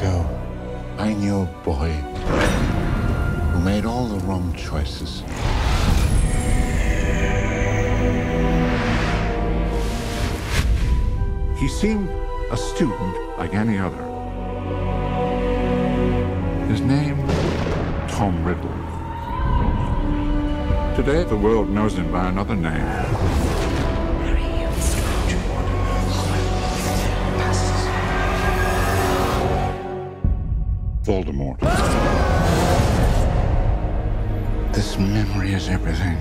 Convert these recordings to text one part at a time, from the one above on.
ago, I knew a boy who made all the wrong choices. He seemed a student like any other. His name, Tom Riddle. Today, the world knows him by another name. Voldemort. This memory is everything.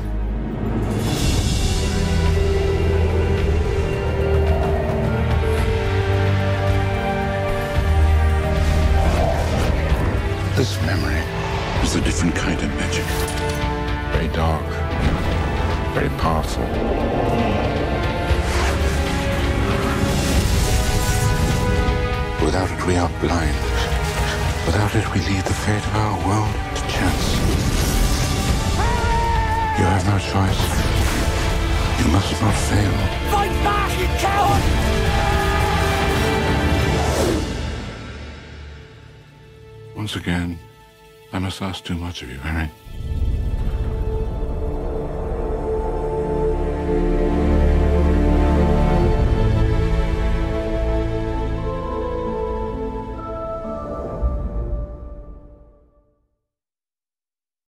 This memory is a different kind of magic. Very dark, very powerful. Without it, we are blind. Without it, we leave the fate of our world to chance. You have no choice. You must not fail. Fight back, you coward! Once again, I must ask too much of you, Harry.